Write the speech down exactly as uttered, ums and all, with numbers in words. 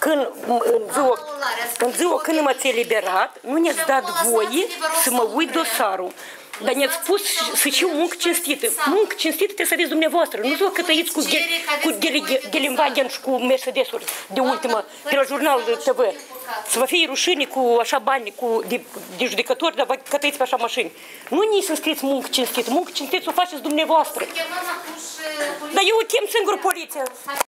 când, în, ziua, în ziua când m-ați eliberat, nu ne-ați dat voie să mă uit dosarul. Dar ne-ați spus să știu muncă cinstită. Muncă cinstită trebuie să aveți dumneavoastră. Nu ziua că tăiți cu, cu Gelenwagen și cu Mercedes-uri de ultimă, de la jurnalul de T V. Să vă fie rușine cu așa bani, cu de, de judecători, dar că tăiți pe așa mașini. Nu ni să scrieți muncă cinstită. Muncă cinstită o faceți dumneavoastră. Dar eu chem singur poliția.